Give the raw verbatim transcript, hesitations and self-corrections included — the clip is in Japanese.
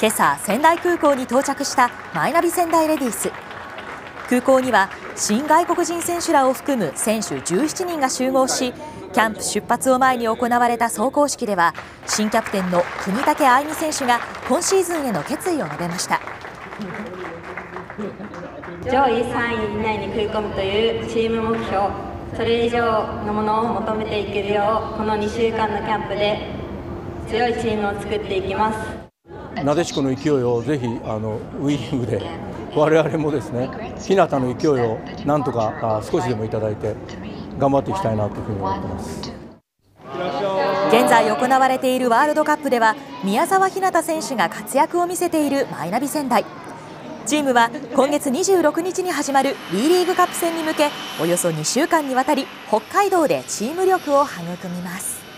今朝仙台空港に到着したマイナビ仙台レディース。空港には新外国人選手らを含む選手じゅうななにんが集合し、キャンプ出発を前に行われた壮行式では新キャプテンの國武愛実選手が今シーズンへの決意を述べました。 上位さんい以内に食い込むというチーム目標、それ以上のものを求めていけるようこのにしゅうかんのキャンプで強いチームを作っていきます。 なでしこの勢いをぜひあのウイニングで我々もですね、日向の勢いをなんとか少しでもいただいて頑張っていきたいなというふうに思ってます。 現在行われているワールドカップでは宮澤ひなた選手が活躍を見せているマイナビ仙台。チームは今月にじゅうろくにちに始まる B リーグカップ戦に向け、およそにしゅうかんにわたり北海道でチーム力を育みます。